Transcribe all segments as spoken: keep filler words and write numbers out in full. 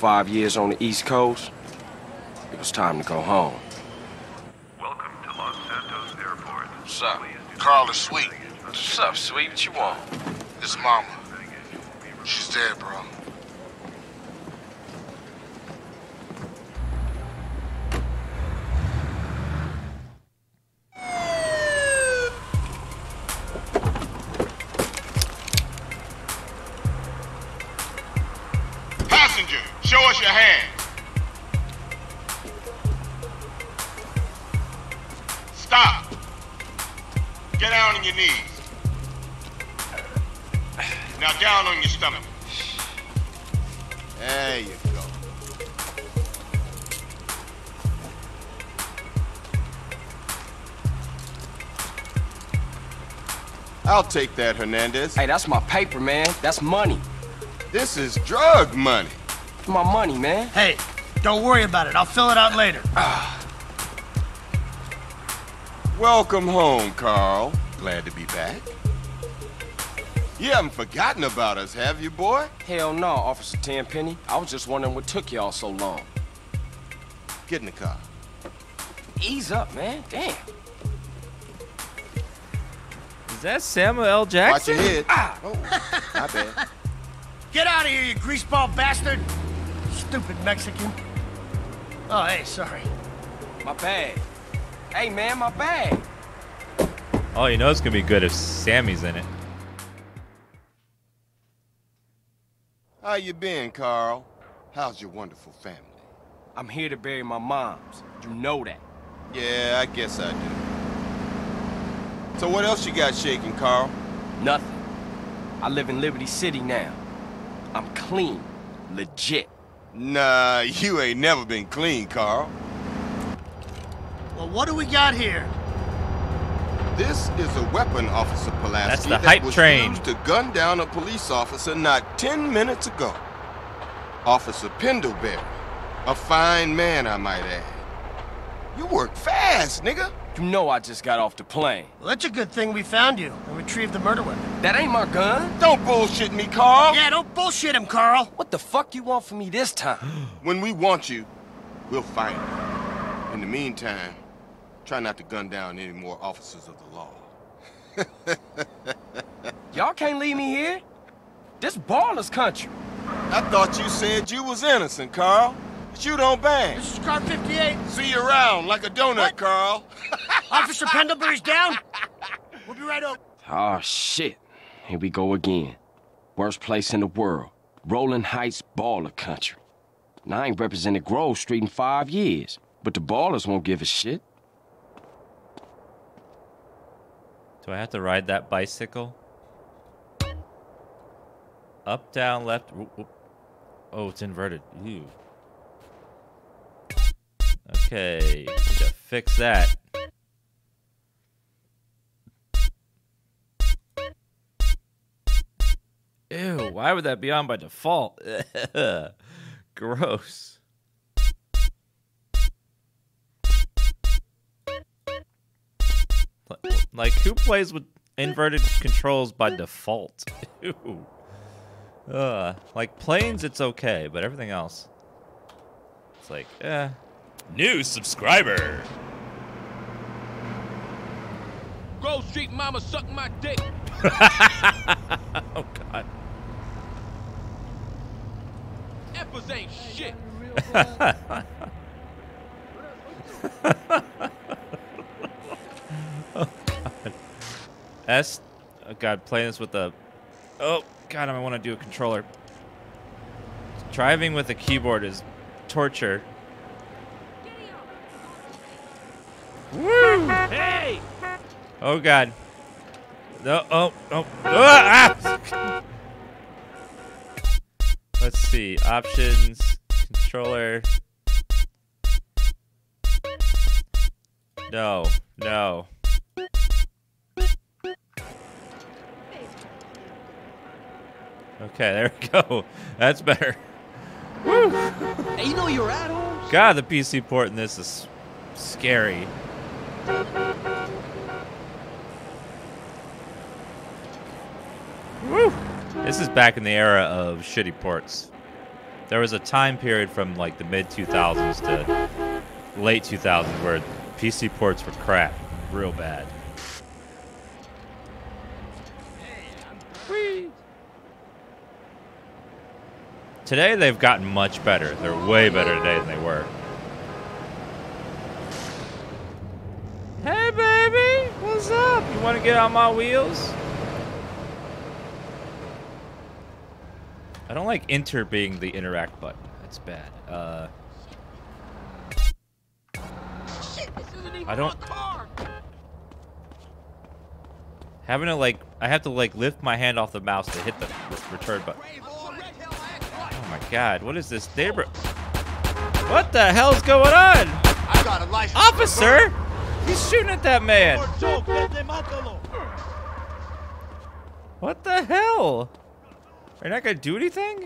five years on the East Coast, it was time to go home. Welcome to Los Santos Airport. What's up? Carl is sweet. What's up, sweet? What you want? His mama. She's dead, bro. Passenger, show us your hand. Stop. Get down on your knees. Now down on your stomach. There you go. I'll take that, Hernandez. Hey, that's my paper, man. That's money. This is drug money. It's my money, man. Hey, don't worry about it. I'll fill it out later. Welcome home, Carl. Glad to be back. You haven't forgotten about us, have you, boy? Hell no, Officer Tenpenny. I was just wondering what took y'all so long. Get in the car. Ease up, man. Damn. Is that Samuel L. Jackson? Watch your head. Ah. Oh, my bad. Get out of here, you greaseball bastard! Stupid Mexican. Oh, hey, sorry. My bag. Hey, man, my bag. Oh, you know it's gonna be good if Sammy's in it. How you been, Carl? How's your wonderful family? I'm here to bury my moms. You know that. Yeah, I guess I do. So what else you got shaking, Carl? Nothing. I live in Liberty City now. I'm clean. Legit. Nah, you ain't never been clean, Carl. Well, what do we got here? This is a weapon, Officer Pulaski. That's the that hype was train. used to gun down a police officer not ten minutes ago. Officer Pendlebury. A fine man, I might add. You work fast, nigga. You know I just got off the plane. Well, that's a good thing we found you and retrieved the murder weapon. That ain't my gun. Don't bullshit me, Carl. Yeah, don't bullshit him, Carl. What the fuck you want from me this time? When we want you, we'll find you. In the meantime, try not to gun down any more officers of the law. Y'all can't leave me here. This baller's country. I thought you said you was innocent, Carl. But you don't bang. This is car fifty-eight. See you around like a donut, What? Carl. Officer Pendlebury's down. We'll be right over. Oh, shit. Here we go again. Worst place in the world. Rolling Heights baller country. Now, I ain't represented Grove Street in five years, but the ballers won't give a shit. Do I have to ride that bicycle? Up, down, left. Whoop, whoop. Oh, it's inverted. Ew. Okay, need to fix that. Ew, why would that be on by default? Gross. Like, who plays with inverted controls by default? Ew. Uh, like, planes, it's okay, but everything else, it's like, eh. New subscriber. Grove Street mama suck my dick. Oh, God. Effers ain't shit. Oh, God. S. Oh, God, playing this with the. Oh, God, I want to do a controller. Driving with a keyboard is torture. Woo! Hey! Oh, God. No, oh, oh. Ah! Let's see. Options. Controller. No. No. Okay, there we go. That's better. Woo! Hey, you know your assholes? God, the P C port in this is scary. Woo! This is back in the era of shitty ports. there was a time period from like the mid two thousands to late two thousands where P C ports were crap, real bad. Whee! Today they've gotten much better. They're way better today than they were. Hey baby, what's up? You want to get on my wheels? I don't like enter being the interact button. That's bad. Uh, Shit, this isn't even I don't- my car. having to like, I have to like lift my hand off the mouse to hit the return button. Oh my god, what is this neighbor? What the hell's going on? I got a license. Officer! He's shooting at that man. What the hell? Are you not gonna do anything?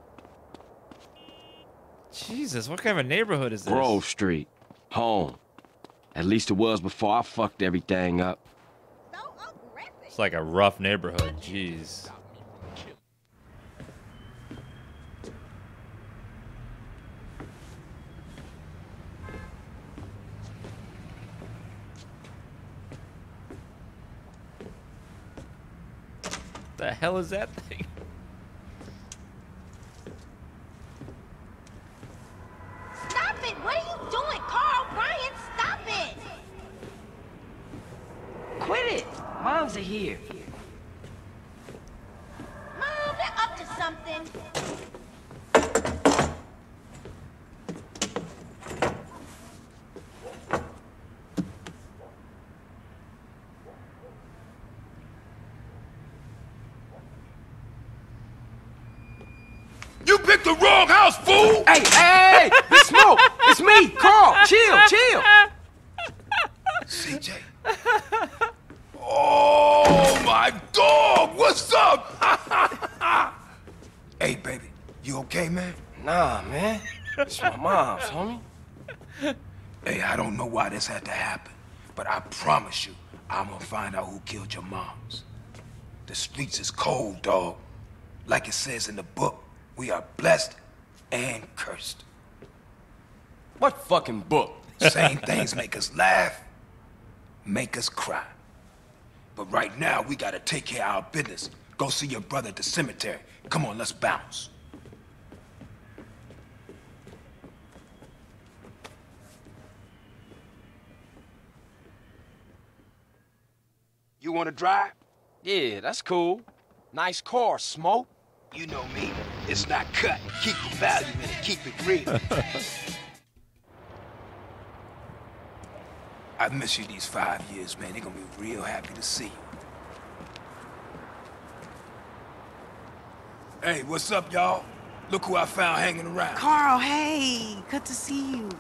Jesus, what kind of a neighborhood is this? Grove Street. Home. At least it was before I fucked everything up. It's like a rough neighborhood. Jeez. The hell is that thing? Stop it! What are you doing, Carl? Brian, stop it! Quit it! Moms are here. Mom, they're up to something. You picked the wrong house, fool! Hey, hey, hey! It's Smoke! It's me, Carl! Chill, chill! C J. Oh, my dog! What's up? Hey, baby. You okay, man? Nah, man. It's my mom's, homie. Hey, I don't know why this had to happen, but I promise you, I'm gonna find out who killed your moms. The streets is cold, dog. Like it says in the book, we are blessed and cursed. What fucking book? Same things make us laugh, make us cry. But right now, we gotta take care of our business. Go see your brother at the cemetery. Come on, let's bounce. You wanna drive? Yeah, that's cool. Nice car, Smoke. You know me. It's not cut. Keep the value in it. Keep it real. I've missed you these five years, man. They're gonna be real happy to see you. Hey, what's up, y'all? Look who I found hanging around. Carl, hey, good to see you.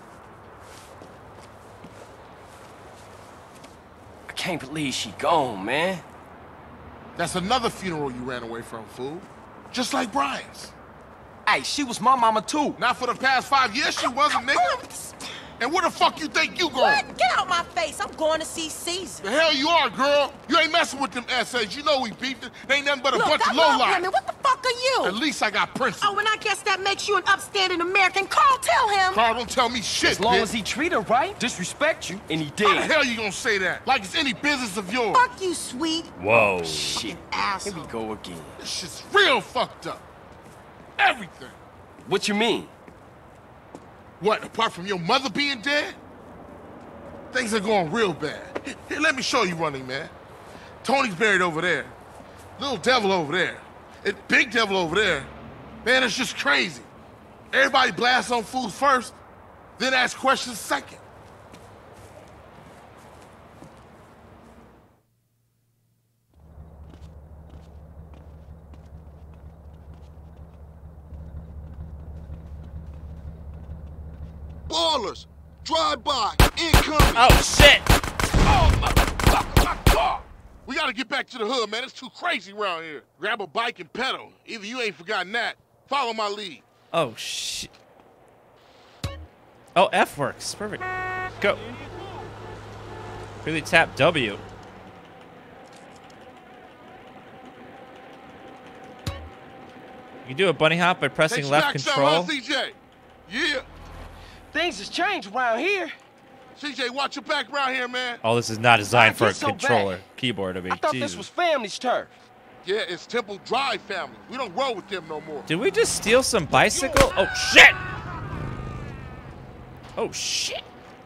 I can't believe she gone, man. That's another funeral you ran away from, fool. Just like Brian's. Hey, she was my mama too. Not for the past five years, she wasn't, nigga. And where the fuck you think you going? What? Get out my face. I'm going to see Caesar. The hell you are, girl. You ain't messing with them S As. You know we beefed it. They ain't nothing but a Look, bunch I of love lowlife. women. What the fuck are you? At least I got principles. Oh, and I guess that makes you an upstanding American. Carl, tell him. Carl, don't tell me shit, As long bitch. as he treat her right, disrespect you, and he How the did. hell you gonna say that? Like it's any business of yours. Fuck you, sweet Whoa. Shit. asshole. Here we go again. This shit's real fucked up. Everything. What you mean? What, apart from your mother being dead? Things are going real bad. Here, here, let me show you Running Man. Tony's buried over there. Little Devil over there. And Big Devil over there. Man, it's just crazy. Everybody blasts on fools first, then ask questions second. Ballers, drive by, incoming. Oh shit! Oh, motherfucker, my car! We gotta get back to the hood, man. It's too crazy around here. Grab a bike and pedal. Either you ain't forgotten that. Follow my lead. Oh shit! Oh, F works. Perfect. Go. Really tap W. You do a bunny hop by pressing Take left shots control. out, huh, C J? Yeah. Things has changed around here. C J, watch your back around here, man. Oh, this is not designed Why'd for it a get so controller bad? keyboard. I mean, I thought Jesus. this was family's turf. Yeah, it's Temple Drive family. We don't roll with them no more. Did we just steal some bicycle? Oh shit! Oh shit!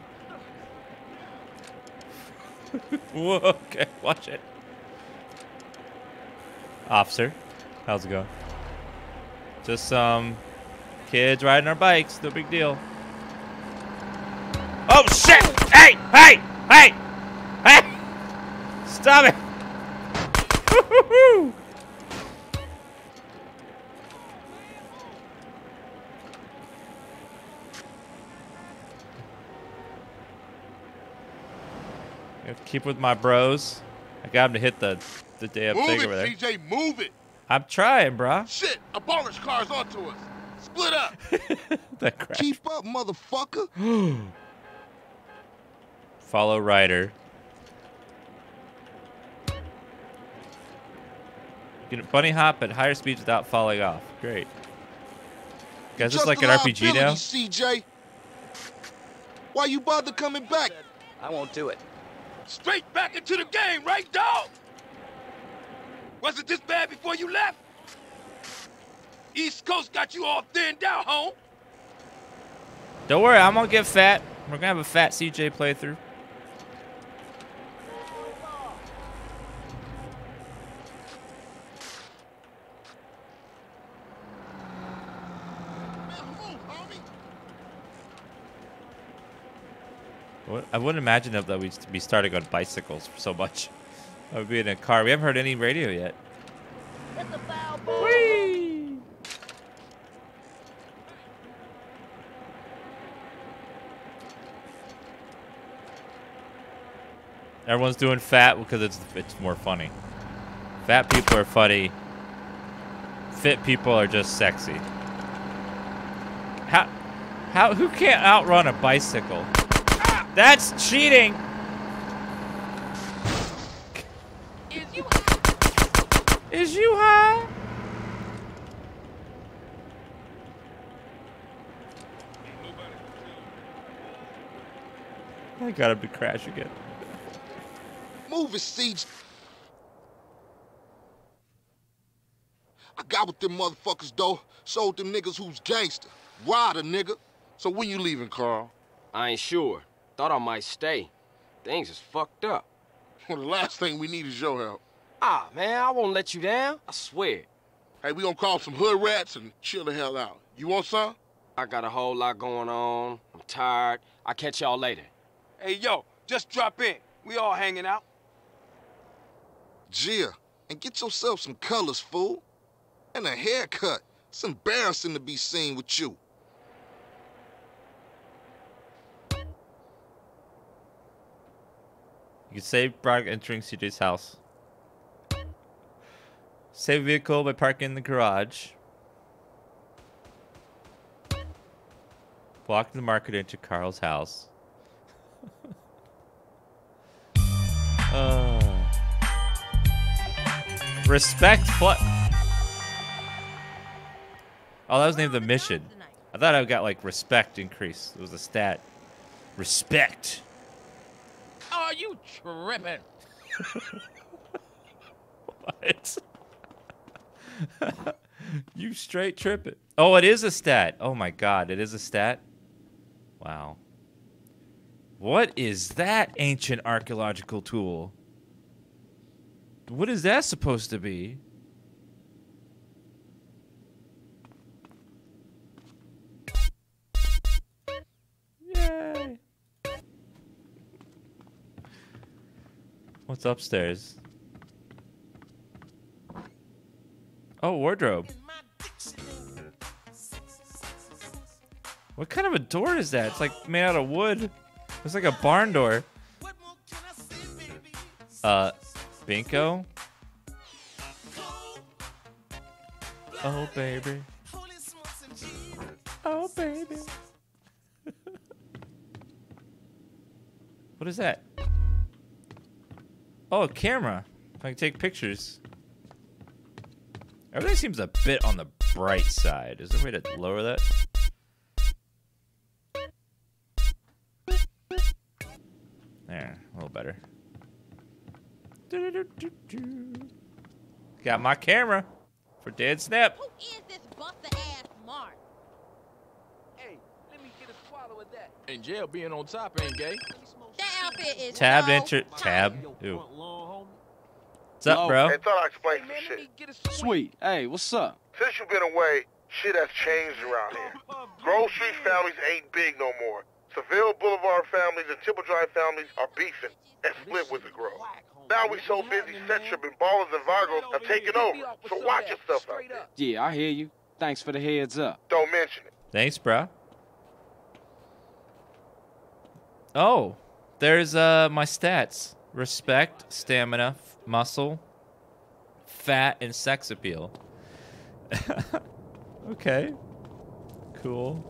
Whoa, okay, watch it. Officer, how's it going? Just some kids riding our bikes, no big deal. Oh shit! Hey! Hey! Hey! Hey! Stop it! Woo-hoo-hoo! Keep with my bros. I got him to hit the the damn Move thing it, over there. C J, move it. I'm trying, brah. Shit, a baller's car's onto us. Split up. That crap. Keep up, motherfucker. Follow Ryder. You can bunny hop at higher speeds without falling off. Great. Guys, this is like an R P G now. C J. Why you bother coming back? I won't do it. Straight back into the game, right, dog? Was it this bad before you left? East Coast got you all thinned out, home. Don't worry, I'm gonna get fat. We're gonna have a fat C J playthrough. What- I wouldn't imagine that we'd be starting on bicycles so much. I would be in a car. We haven't heard any radio yet. Whee! Everyone's doing fat because it's it's more funny. Fat people are funny. Fit people are just sexy. How how who can't outrun a bicycle? That's cheating. Is you Is you high? I got him to crash again. Move it, C J. I got with them motherfuckers, though. Sold them niggas who's gangster. Rider, nigga. So when you leaving, Carl? I ain't sure. Thought I might stay. Things is fucked up. Well, the last thing we need is your help. Ah, man, I won't let you down. I swear. Hey, we gonna call some hood rats and chill the hell out. You want some? I got a whole lot going on. I'm tired. I'll catch y'all later. Hey, yo, just drop in. We all hanging out. Gia, and get yourself some colors, fool. And a haircut. It's embarrassing to be seen with you. You can save by entering C J's house. Save vehicle by parking in the garage. Block the market into Carl's house. uh. Respect fl- Oh, that was named the mission. I thought I got like respect increase. It was a stat. Respect. Are you tripping? What? You straight tripping. Oh, it is a stat. Oh my god, it is a stat. Wow. What is that ancient archaeological tool? What is that supposed to be? Yay. What's upstairs? Oh, wardrobe. What kind of a door is that? It's like made out of wood. It's like a barn door. Uh, Binko? Oh, baby. Oh, baby. What is that? Oh, a camera. I can take pictures. Everything seems a bit on the bright side. Is there a way to lower that? There, a little better. Got my camera for dead snap. Who is this buster-ass Mark? Hey, let me get a swallow of that. In jail, being on top ain't gay. That outfit is Tabbed so enter tab. Ooh. What's up, Hello? bro? Hey, thought I'd explain some shit. Sweet. Hey, what's up? Since you've been away, shit has changed around here. Grove Street families ain't big no more. Seville Boulevard families and Temple Drive families are beefing and split with the Grove. Now we so busy, set tripping ballers and Vagos have taken over. So watch yourself out there. Yeah, I hear you. Thanks for the heads up. Don't mention it. Thanks, bro. Oh, there's uh my stats: respect, stamina, f- muscle, fat, and sex appeal. Okay, cool.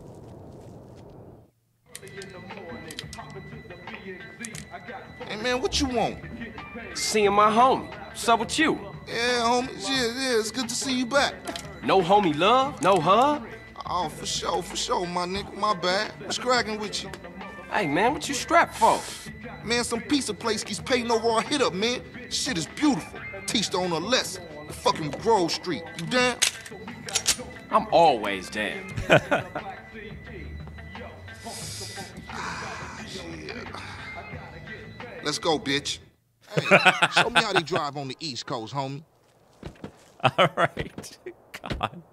Hey, man, what you want? Seeing my homie. What's up with you? Yeah, homie. Yeah, yeah, it's good to see you back. No homie love? No hug? Oh, for sure, for sure, my nigga. My bad. What's cracking with you? Hey, man, what you strapped for? Man, some pizza place keeps paying over our hit up, man. Shit is beautiful. Teach the owner a lesson. The fucking Grove Street. You down? I'm always down. Ah, shit. Let's go, bitch. Hey, show me how they drive on the East Coast, homie. All right. God.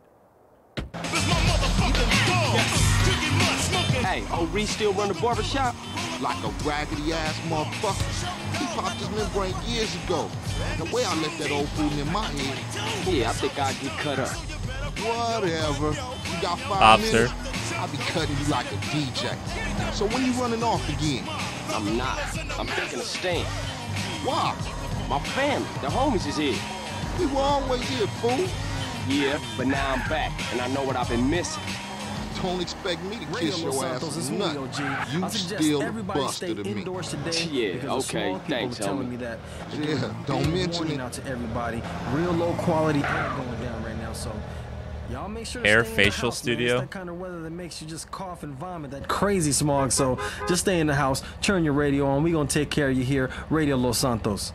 Hey, old Reese still run the barbershop? Like a raggedy ass motherfucker. He popped his membrane years ago. The way I left that old fool in my head. Yeah, I think I'd get cut up. Whatever. You got five Officer. minutes? I'll be cutting you like a D J. So when you running off again? I'm not. I'm taking a stand. Why? My family, the homies is here. We were always here, fool. Yeah, but now I'm back, and I know what I've been missing. Don't expect me to Radio kiss your Los ass Santos is for Julio nothing. G. You I suggest still a everybody buster stay to me. indoors today. Yeah, because the okay, small people thanks, were telling homie. me that. Yeah, don't mention warning it. out to everybody. Real low quality air going down right now, so y'all make sure to Air stay in the facial house, studio. Man. It's that kind of weather that makes you just cough and vomit, that crazy smog. So just stay in the house, turn your radio on. We gonna take care of you here, Radio Los Santos.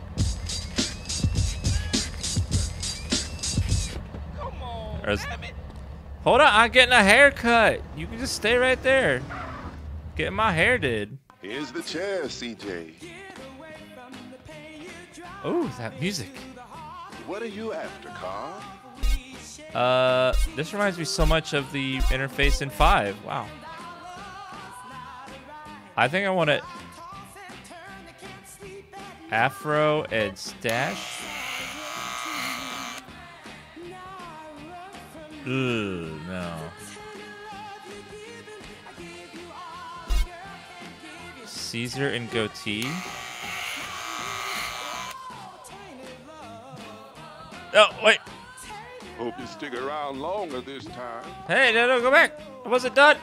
There's- Hold on, I'm getting a haircut. You can just stay right there. Getting my hair did. Here's the chair, C J. Oh, that music. What are you after, Carl? Uh, this reminds me so much of the interface in five. Wow. I think I want it afro and stash. Ugh, no. Caesar and goatee. Oh, wait. Hope you stick around longer this time. Hey, no, no, go back. I wasn't done.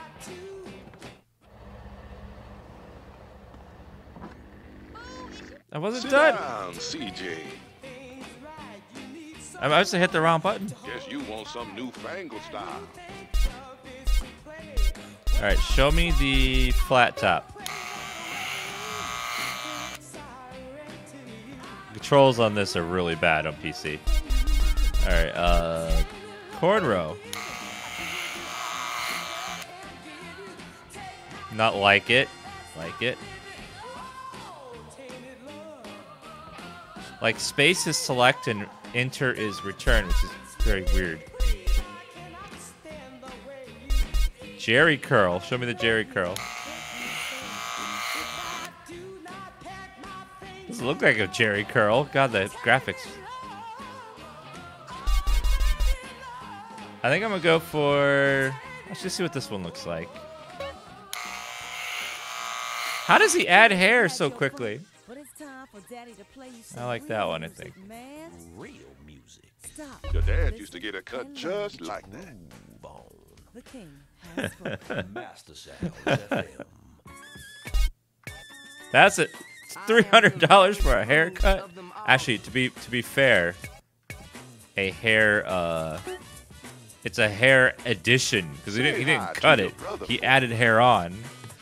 I wasn't Sit done. down, C J. I must have hit the wrong button. Guess you want some newfangled style. All right, show me the flat top. Controls on this are really bad on P C. All right, uh, cornrow. Not like it. Like it. Like space is select and enter is return, which is very weird. Jerry curl. Show me the Jerry curl. Doesn't look like a Jerry curl. God, the graphics. I think I'm gonna go for. Let's just see what this one looks like. How does he add hair so quickly? I like that one, I think. Real music. Your dad used to get a cut just like that. The king has spoken. Master Sounds F M. That's it. It's three hundred dollars for a haircut. Actually, to be to be fair, a hair uh, It's a hair addition because he didn't, he didn't cut it. He added hair on.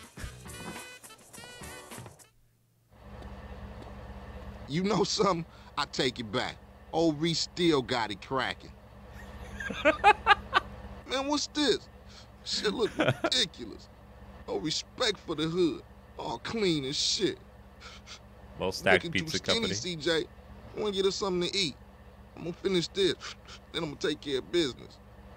You know something? I take it back. Old Reese still got it cracking. Man, what's this? Shit look ridiculous. No respect for the hood. All clean as shit. Well stacked Looking pizza too skinny, company. C J. I want to get us something to eat. I'm gonna finish this, then I'm gonna take care of business.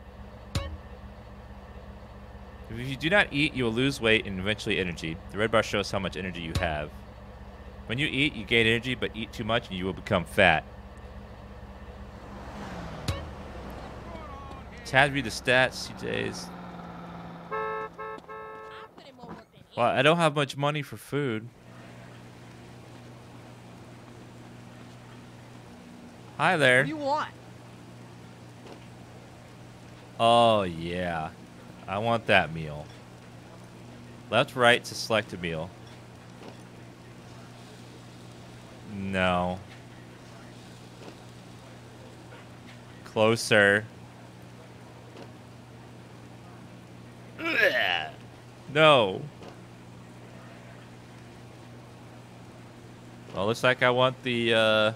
If you do not eat, you will lose weight and eventually energy. The red bar shows how much energy you have. When you eat, you gain energy, but eat too much and you will become fat. Tab read the stats, C J's. Well, I don't have much money for food. Hi there. What do you want? Oh, yeah. I want that meal. Left, right to select a meal. No. Closer. No. Well, looks like I want the, uh...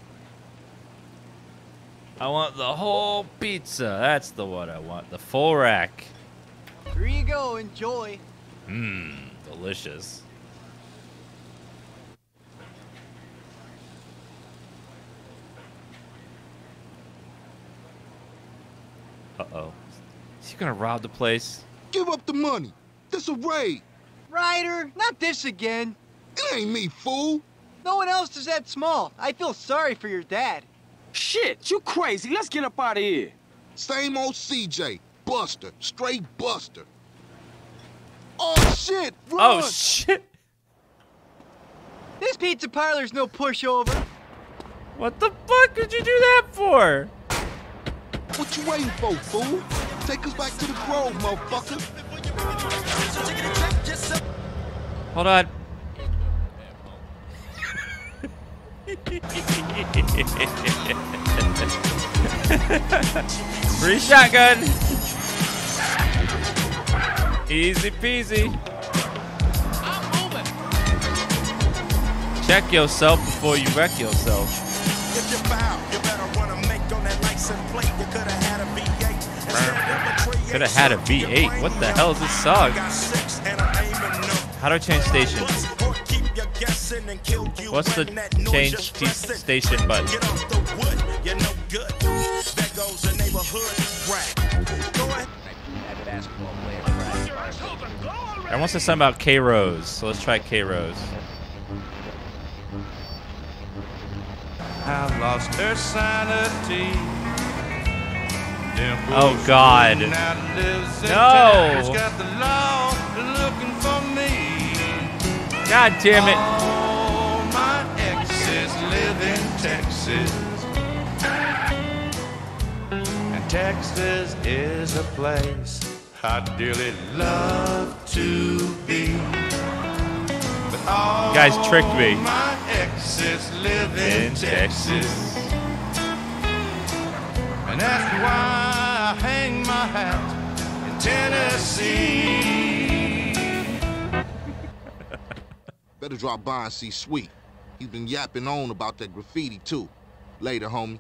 I want the whole pizza. That's the one I want. The full rack. Here you go. Enjoy. Mmm, delicious. Uh-oh. Is he gonna rob the place? Give up the money. This a raid. Ryder, not this again. It ain't me, fool. No one else is that small. I feel sorry for your dad. Shit, you crazy. Let's get up out of here. Same old C J. Buster. Straight Buster. Oh, shit. Run. Oh, shit. This pizza parlor's no pushover. What the fuck did you do that for? What you waiting for, fool? Take us back to the Grove, motherfucker. Hold on. Free shotgun. Easy peasy. Check yourself before you wreck yourself. If you foul, you better run a make on that license plate. You could have had a V eight. Could have had a V eight. What the hell is this song? How do I change station? What's the change t- station button? I want to say something about K Rose, so let's try K Rose. I lost her sanity. Oh God! No! God damn it! All my exes live in Texas, and Texas is a place I dearly love to be. But all you guys tricked me. My exes live in, in Texas. Texas. And that's why I hang my hat in Tennessee. Better drop by and see Sweet. He's been yapping on about that graffiti, too. Later, homie.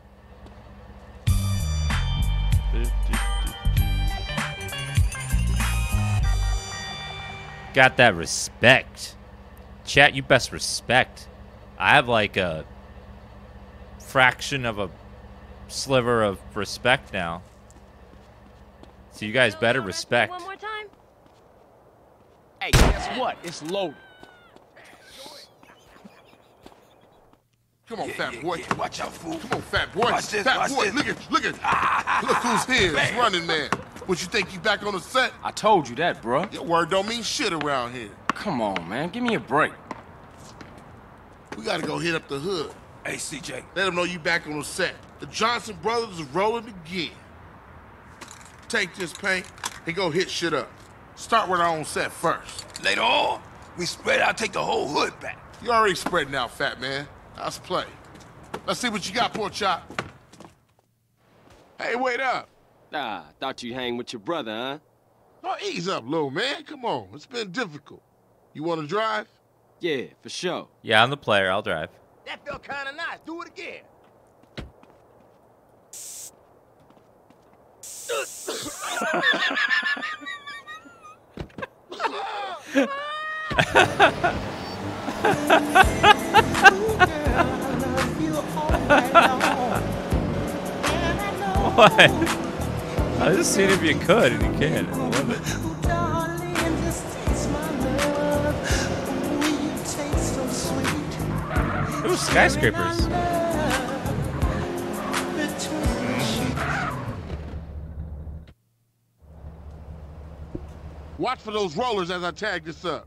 Got that respect. Chat, you best respect. I have like a fraction of a sliver of respect now. So you guys better respect. One more time. Hey, guess what? It's loaded. Come on, Yeah, fat yeah, boy. yeah. Watch out, fool. Come on, fat boy. Watch this, fat watch boy, this. look at, look at. Look who's here. It's Running Man. What, you think you back on the set? I told you that, bruh. Your word don't mean shit around here. Come on, man. Give me a break. We gotta go hit up the hood. Hey, C J. Let them know you back on the set. The Johnson brothers is rolling again. Take this paint and go hit shit up. Start with our own set first. Later on, we spread out, take the whole hood back. You already spreading out, fat man. Let's play. Let's see what you got, Pork Chop. Hey, wait up. Ah, thought you hang with your brother, huh? Oh, ease up, little man. Come on. It's been difficult. You want to drive? Yeah, for sure. Yeah, I'm the player. I'll drive. That felt kind of nice. Do it again. What? I was just seeing if you could, and you can. I love it. Ooh, skyscrapers. Watch for those rollers as I tag this up.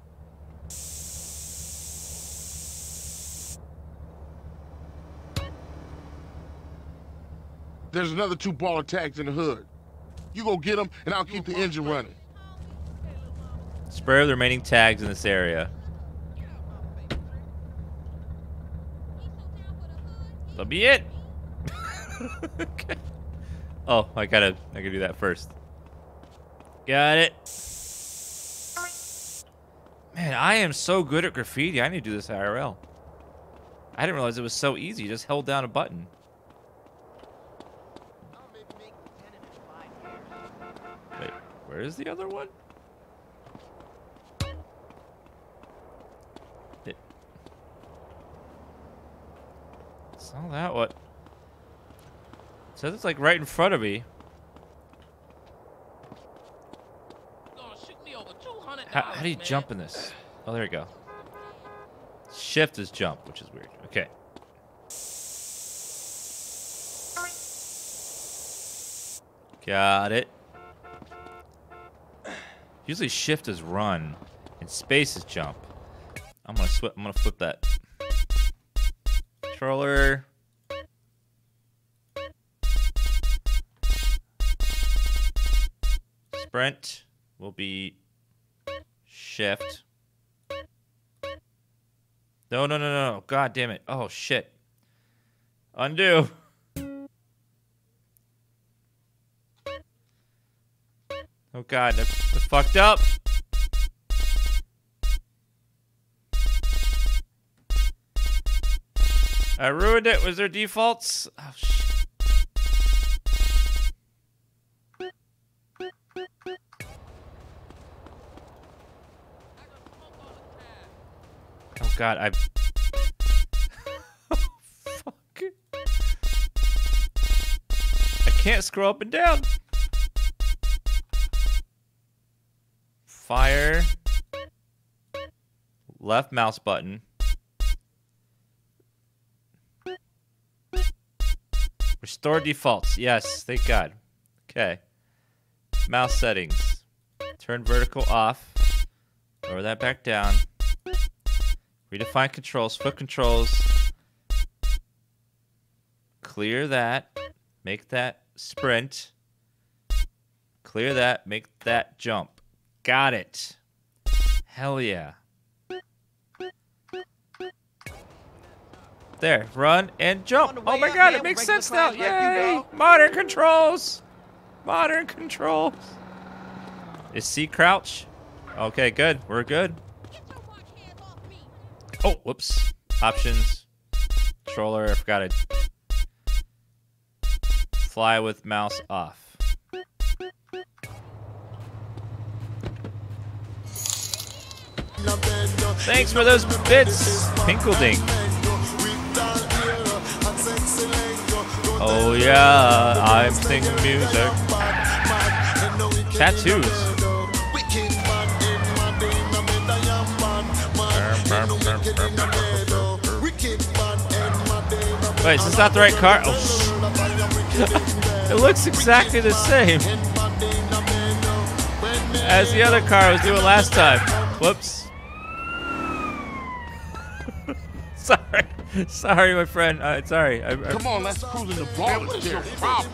There's another two baller tags in the hood. You go get them, and I'll keep the engine running. Spray the remaining tags in this area. That'll be it. Okay. Oh, I gotta, I gotta do that first. Got it. Man, I am so good at graffiti. I need to do this I R L. I didn't realize it was so easy. You just held down a button. Wait, where is the other one? It... It's not that what? It says it's like right in front of me. How, how do you jump in this? Oh, there we go. Shift is jump, which is weird. Okay. Got it. Usually shift is run, and space is jump. I'm gonna swip. I'm gonna flip that. Controller. Sprint will be shift. No, no, no, no. God damn it. Oh, shit. Undo. Oh, God. That's, that's fucked up. I ruined it. Was there defaults? Oh, shit. Oh God, I. Oh, fuck. I can't scroll up and down. Fire. Left mouse button. Restore defaults. Yes, thank God. Okay. Mouse settings. Turn vertical off. Lower that back down. Redefine controls, flip controls. Clear that. Make that sprint. Clear that. Make that jump. Got it. Hell yeah. There. Run and jump. Oh my God, it makes sense now. Yay! Modern controls. Modern controls. Is C crouch? Okay, good. We're good. Oh, whoops. Options. Controller, I forgot it. Fly with mouse off. Thanks for those bits, Pinkleding. Oh yeah, I'm singing music. Tattoos. Wait, is this not the right car? Oh, it looks exactly the same as the other car I was doing last time. Whoops. Sorry. Sorry, my friend. Uh, sorry. I, I... Come on, let's cruise in the ball. What is your problem?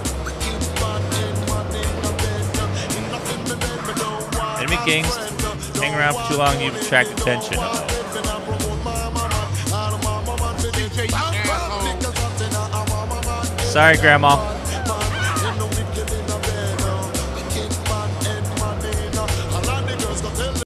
Enemy kings. hang around for too long, you attract attention. Uh-oh. Sorry, Grandma.